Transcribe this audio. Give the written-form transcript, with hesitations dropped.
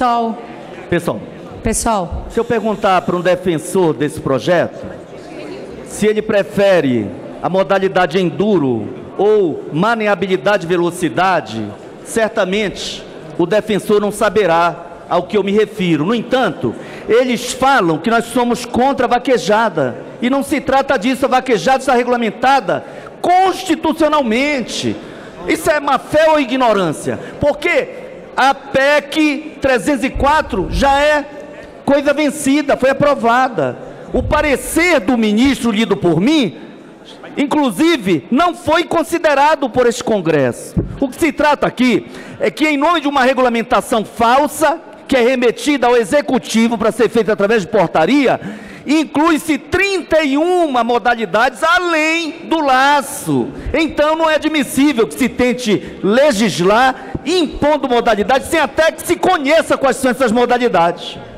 Pessoal, se eu perguntar para um defensor desse projeto se ele prefere a modalidade enduro ou maneabilidade e velocidade, certamente o defensor não saberá ao que eu me refiro. No entanto, eles falam que nós somos contra a vaquejada, e não se trata disso. A vaquejada está regulamentada constitucionalmente. Isso é má fé ou ignorância? Porque a PEC 304 já é coisa vencida, foi aprovada. O parecer do ministro lido por mim, inclusive, não foi considerado por este Congresso. O que se trata aqui é que, em nome de uma regulamentação falsa, que é remetida ao Executivo para ser feita através de portaria, inclui-se 31 modalidades além do laço. Então não é admissível que se tente legislar impondo modalidades sem até que se conheça quais são essas modalidades.